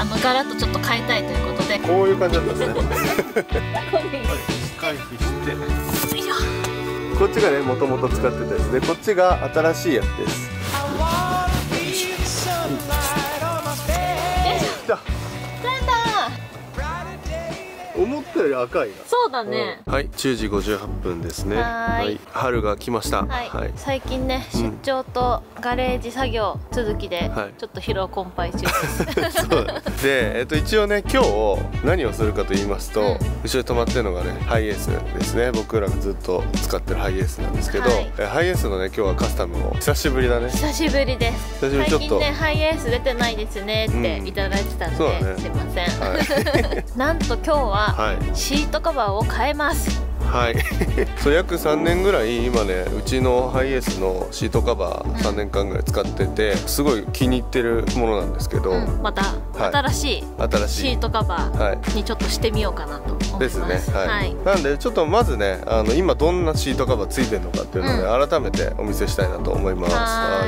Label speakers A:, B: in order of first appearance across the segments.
A: ガラッとちょっと変えたいということで、
B: こういう感じだったんですね。
C: 回避して、
B: こっちがねもともと使ってたやつで、こっちが新しいやつです。来た。思ったより赤いな。
A: そうだね。
B: はい、10時58分ですね。はい、春が来ました。
A: はい、最近ね、出張とガレージ作業続きで、ちょっと疲労困憊中です。
B: そうで、一応ね、今日何をするかと言いますと、後ろに止まってるのがね、ハイエースですね。僕らがずっと使ってるハイエースなんですけど、ハイエースのね、今日はカスタムを久しぶりだね。
A: 久しぶりです。最近ね、ハイエース出てないですねっていただいてたんで、すいません。なんと今日はシートカバーを変えます。
B: はい。そう約3年ぐらい今ね、うちのハイエースのシートカバー3年間ぐらい使ってて、すごい気に入ってるものなんですけど、
A: また新しいシートカバーにちょっとしてみようかなと思います。
B: ですね。はい。なんでちょっとまずね、今どんなシートカバーついてるのかっていうのをね、改めてお見せしたいなと思います。
A: はい。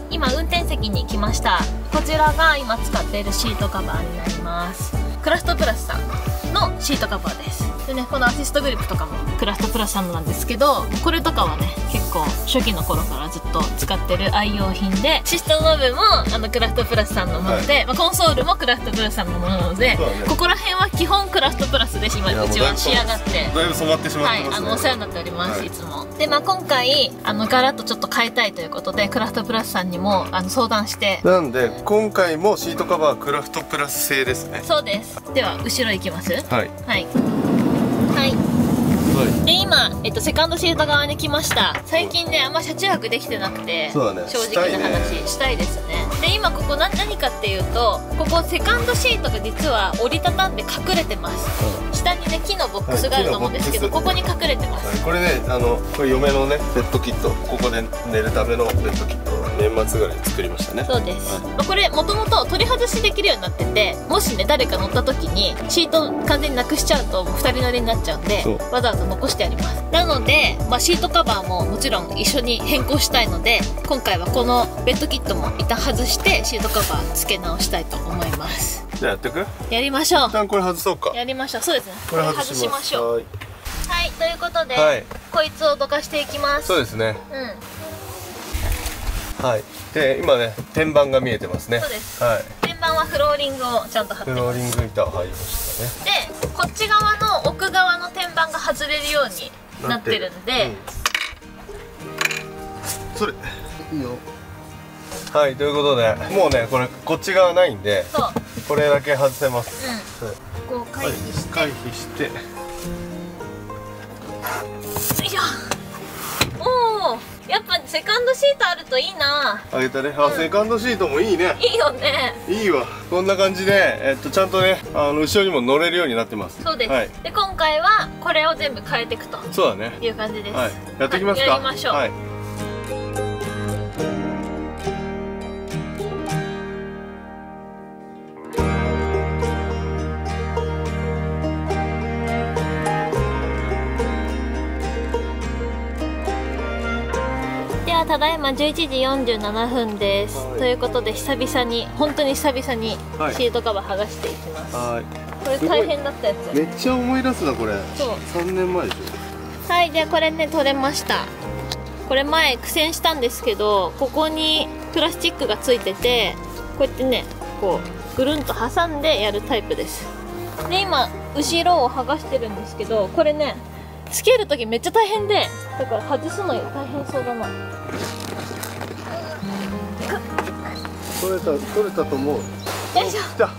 A: 今運転席に来ました。こちらが今使っているシートカバーになります。クラフトプラスさんのシートカバーです。でね、このアシストグリップとかもクラフトプラスさんのなんですけど、これとかはね結構初期の頃からずっと使ってる愛用品で、シストの部分もクラフトプラスさんのもので、コンソールもクラフトプラスさんのものなので、ここら辺は基本クラフトプラスで今うちは仕上がって、
B: だいぶ染まってしまってますね。
A: お世話になっております、いつも。で、今回ガラッとちょっと変えたいということで、クラフトプラスさんにも相談して、
B: なんで今回もシートカバーはクラフトプラス製ですね。
A: そうです。では後ろ行きます。
B: はい
A: はい。で今、セカンドシート側に来ました。最近ね、あんま車中泊できてなくて、正直な話したいですね。で今ここ何かっていうと、ここセカンドシートが実は折りたたんで隠れてます。下にね木のボックスがあると思うんですけど、ここに隠れてます。
B: これね、これ嫁のねベッドキット、ここで寝るためのベッドキットを年末ぐらいに作りましたね。
A: そうです。これもともと取り外しできるようになってて、もしね誰か乗った時にシート完全になくしちゃうと2人乗りになっちゃうんで、わざわざ残してあります。なので、シートカバーももちろん一緒に変更したいので、今回はこのベッドキットも一旦外してシートカバー付け直したいと思います。
B: じゃあやってく？
A: やりましょう。
B: 一旦これ外そうか。
A: やりましょう。そうですね。これ外しましょう。はい、ということで、こいつをどかしていきます。
B: そうですね。はい。で今ね天板が見えてますね。
A: そうです。天板はフローリングをちゃんと貼ってます。
B: フローリング板を貼りましたね。
A: でこっち側の奥側の天板が外れるようになってるんで、
B: それいいよ。はい、ということでもうねこっち側ないんで、これだけ外せます。
A: こう回避して、よいしょ。おお、やっぱセカンドシートあるといいな。
B: あげたね。セカンドシートもいいね。
A: いいよね。
B: いいわ。こんな感じでちゃんとね後ろにも乗れるようになってます。
A: そうです。で今回はこれを全部変えていくと。そうだね。いう感じです。
B: やっていきますか。
A: やりましょう。ただいま11時47分です。ということで本当に久々にシートカバー剥がしていきます。これ大変だったやつ。
B: めっちゃ思い出すなこれ。そう。3年前でし
A: ょ。はい、でこれね取れました。これ前苦戦したんですけど、ここにプラスチックがついてて、こうやってねこうぐるんと挟んでやるタイプです。で今後ろを剥がしてるんですけど、これねつけるときめっちゃ大変で、だから外すの大変そうだな。
B: 取れたと思う。
A: よいしょ。取れ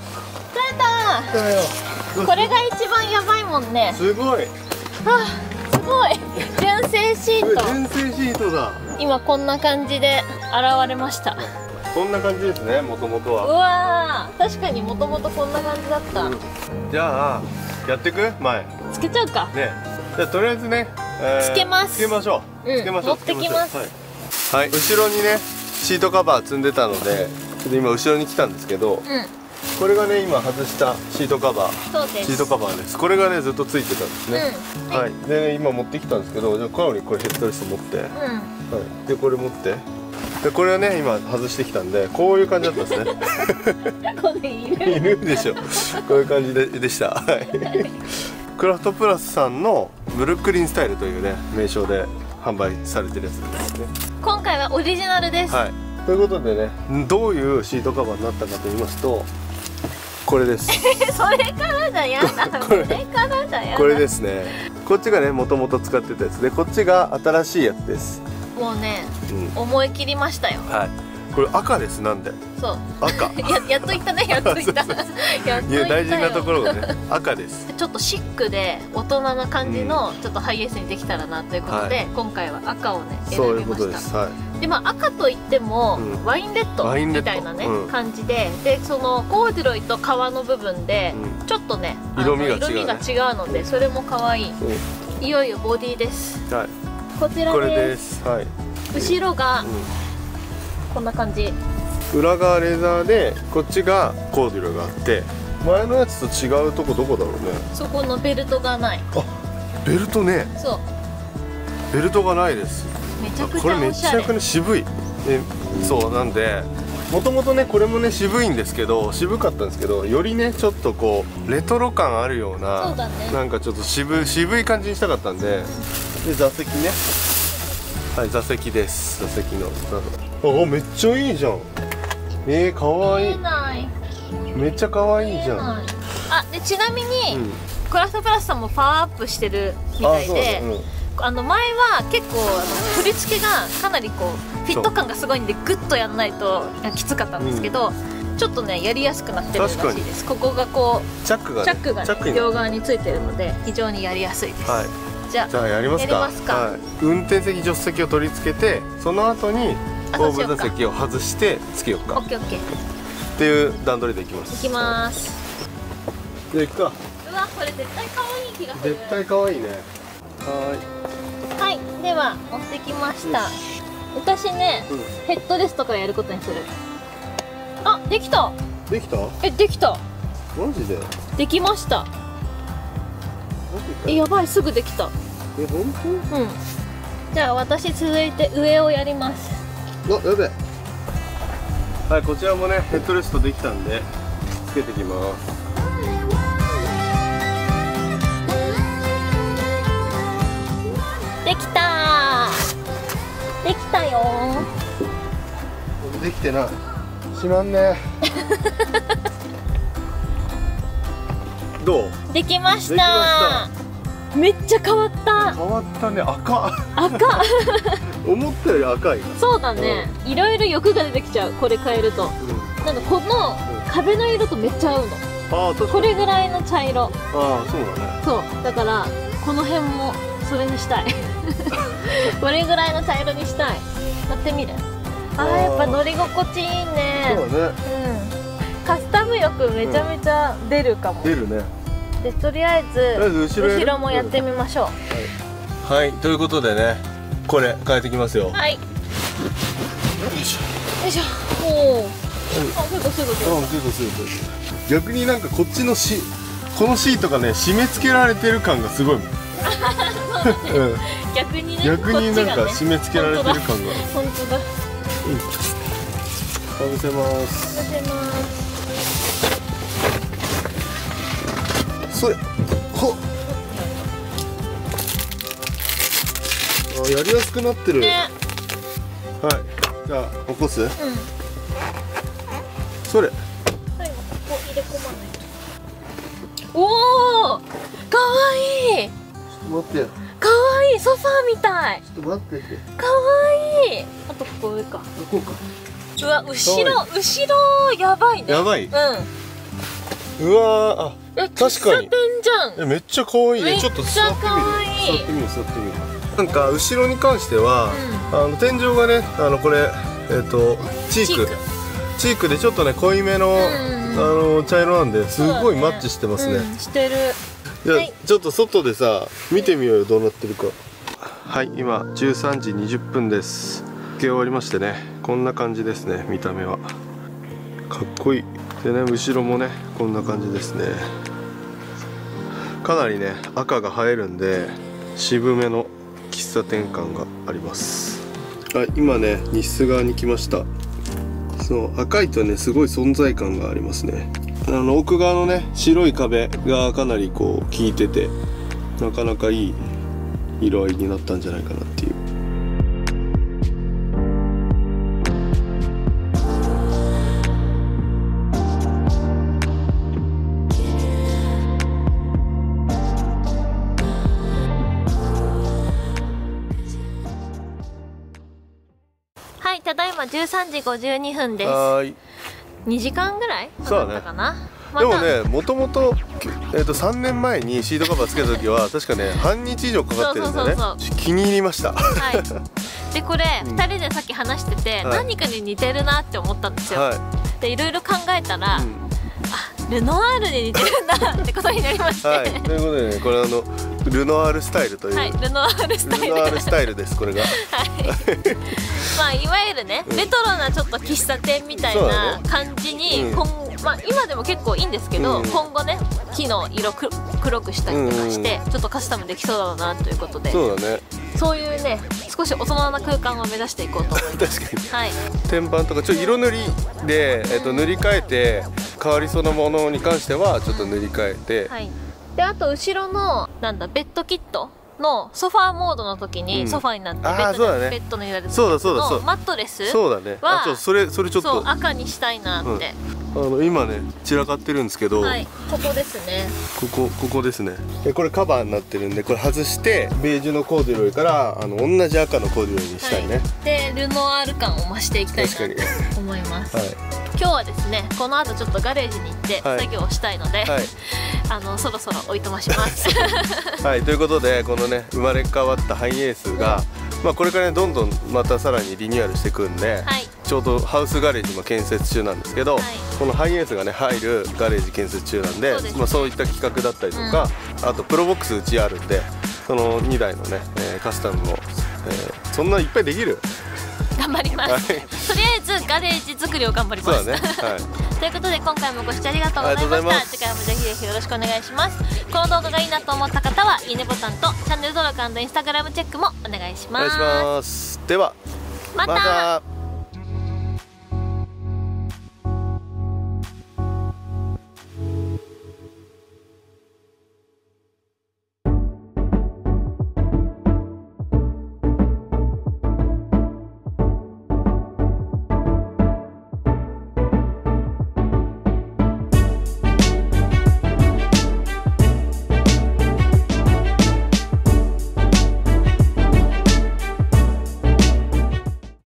A: た。これが一番やばいもんね。
B: すごい。
A: すごい。純正シート。
B: 純正シートだ。
A: 今こんな感じで現れました。
B: こんな感じですね、もともとは。
A: うわー、確かにもともとこんな感じだった。
B: じゃあやってく？前
A: つけちゃうか
B: ね。じゃあとりあえずね、
A: つけます。
B: つけましょう。つけましょう。
A: 持ってきます。
B: はい、後ろにねシートカバー積んでたので、ちょっと今後ろに来たんですけど、これがね今外したシートカバー。
A: そうです。
B: シートカバーです。これがねずっとついてたんですね。はい。で今持ってきたんですけど、じゃあカロリーこれヘッドレスト持って、はい。でこれ持って、 でこれをね今外してきたんでこういう感じだったんですね
A: これいる
B: いるでしょ。こういう感じでした。はい。クラフトプラスさんのブルックリンスタイルというね名称で販売されてるやつですね。
A: 今回はオリジナルです。
B: はい。ということでね、どういうシートカバーになったかと言いますと、これです。
A: それからだやだ。
B: これ
A: それからだやだ。
B: これですね。こっちがねもともと使ってたやつで、こっちが新しいやつです。
A: もうね、
B: うん、
A: 思い切りましたよ。
B: はい。これ赤です。なんで？
A: そう。
B: 赤。
A: やっと言ったね。やっと言った。やっと言ったよ。
B: いや大事なところがね赤です。
A: ちょっとシックで大人な感じのちょっとハイエースにできたらなということで、はい、今回は赤をね選びました。
B: そういうことです。はい。
A: でまあ赤といっても、ワインレッドみたいなね、感じで、そのコーデュロイと皮の部分で、ちょっとね色味が違うのでそれも可愛い。いよいよボディです。はい。こちらです。これです。はい。後ろが、こんな感じ。
B: 裏側レザーでこっちがコーデュロイがあって、前のやつと違うとこどこだろうね。
A: そこのベルトがない。
B: あ、ベルトね。
A: そう。
B: ベルトがないです。
A: めちゃくちゃおしゃれ。
B: これめちゃくちゃ渋い。そうなんで、もともとねこれもね渋いんですけど、渋かったんですけど、よりねちょっとこうレトロ感あるような、
A: そうだね、
B: なんかちょっと渋い感じにしたかったんで、で座席ね。はい、座席です。座席の。あ、めっちゃいいじゃん。かわいい。めっちゃかわいいじゃん。
A: あ、でちなみに、クラフトプラスさんもパワーアップしてるみたいで、前は結構振り付けがかなりこうフィット感がすごいんでグッとやんないときつかったんですけど、ちょっとねやりやすくなってるらしいです。ここがこうチャックがね両側についてるので非常にやりやすいです。はい、じゃあやりますか。
B: はい、運転席助手席を取り付けて、その後に後部座席を外してつけようか。
A: オッケーオッケー
B: っていう段取りでいきます。
A: いきます。
B: じゃあ行くか。
A: うわ、これ絶対可愛い気がする。
B: 絶対可愛いね。
A: はい、では持ってきました。私ね、ヘッドレストからやることにする。あ、できた。
B: できた？
A: できた。
B: マジで？で
A: きました。やばい、すぐできた。
B: 本当？
A: うん。じゃあ私続いて上をやります。
B: やべ。はい、こちらもねヘッドレストできたんでつけてきます。
A: できたー。できたよ
B: ー。できてない。しまんねどう？
A: できました。めっちゃ変わった。
B: 変わったね。赤思ったより赤い。
A: そうだね、いろいろ欲が出てきちゃう。これ変えると、なんかこの壁の色とめっちゃ合うの。あ、確かに。これぐらいの茶色。
B: ああ、そうだね。
A: そうだからこの辺もそれにしたいこれぐらいの茶色にしたい。乗ってみる？やっぱ乗り心地いいね。
B: そうだね。
A: カスタム欲めちゃめちゃ出るかも。
B: 出るね。で
A: とりあえず後ろもやってみましょ
B: う。はい、ということでね、これ変えてきますよ。はい。よ
A: いしょよいしょ。おお。結構
B: 逆になんかこっちのこのシートがね締め付けられてる感がすごいもん。
A: 逆にね。
B: 逆になんか締め付けられてる感が。
A: 本当だ。
B: かぶせます。
A: かぶせます。
B: それ。ほっ。やりやすくなってる。はい。じゃあ起こす？それ。
A: 最後ここ入れ込まないと。おお、かわいい。
B: ちょっと待って。
A: かわいい、ソファーみたい。
B: ちょっと待ってて。
A: かわいい。あとここ上か。
B: ここか。
A: うわ、後ろやばいね。
B: やばい。うわー、確かに。喫茶
A: 店じゃん。
B: めっちゃ可愛いね。ちょっと座ってみる。座ってみる。なんか後ろに関しては、天井がね、これチークでちょっとね濃いめの茶色なんですごいマッチしてますね。
A: してる。
B: じゃあちょっと外でさ見てみようよ、どうなってるか。はい、今13時20分です。つけ終わりましてね、こんな感じですね。見た目はかっこいい。でね、後ろもねこんな感じですね。かなりね赤が映えるんで渋めの喫茶店感があります。 今ね日数側に来ました。そう赤いとねすごい存在感がありますね。奥側のね白い壁がかなりこう効いてて、なかなかいい色合いになったんじゃないかなっていう。
A: はい、ただいま13時52分です。
B: はーい。
A: 2時間ぐらい
B: そうだね
A: だったかな。
B: でもね、もともと3年前にシートカバーつけた時は確かね半日以上かかってるんだよね。
A: そう
B: 気に入りました。
A: はいでこれ、2人でさっき話してて、何かに似てるなって思ったんですよ。でいろいろ考えたら、あルノワールに似てるんだってことになりまして、
B: はい、ということでね、これルノワールスタイルという、
A: ルノワールスタイル、
B: ルノワールスタイルですこれが。
A: まあいわゆるね、レトロなちょっと喫茶店みたいな感じに、まあ今でも結構いいんですけど、今後ね木の色黒くしたりとかして、ちょっとカスタムできそうだなということで、
B: そうだね、
A: そういうね少し大人な空間を目指していこうと思います。
B: 確かに、
A: はい、
B: 天板とかちょっと色塗りで、塗り替えて変わりそうなものに関してはちょっと塗り替えて、
A: はい、であと後ろのベッドキットのソファーモードの時にソファーになって、ベッドのいられるマットレスは
B: それちょっと
A: 赤にしたいなって、
B: 今ね散らかってるんですけど、
A: ここですね、
B: ここですね。これカバーになってるんで、これ外してベージュのコーデュロイから同じ赤のコーデュロイにしたいね。
A: でルノワール感を増していきたいなと思います。今日はですねこの後ちょっとガレージに行って作業をしたいので、そろそろおいとまします。
B: はい、ということでこのね生まれ変わったハイエースが、これからねどんどんまたさらにリニューアルしていくんで、ちょうどハウスガレージも建設中なんですけど、このハイエースがね入るガレージ建設中なんで、そういった企画だったりとか、あとプロボックスうちあるんで、その2台のね、カスタムも、そんないっぱいできる。
A: 頑張ります。とりあえずガレージ作りを頑張ります。
B: そうだね。
A: ということで今回もご視聴ありがとうございました。次回もぜひぜひよろしくお願いします。この動画がいいなと思った方はいいねボタンとチャンネル登録&インスタグラムチェックもお願いします。
B: お願いします。では
A: また。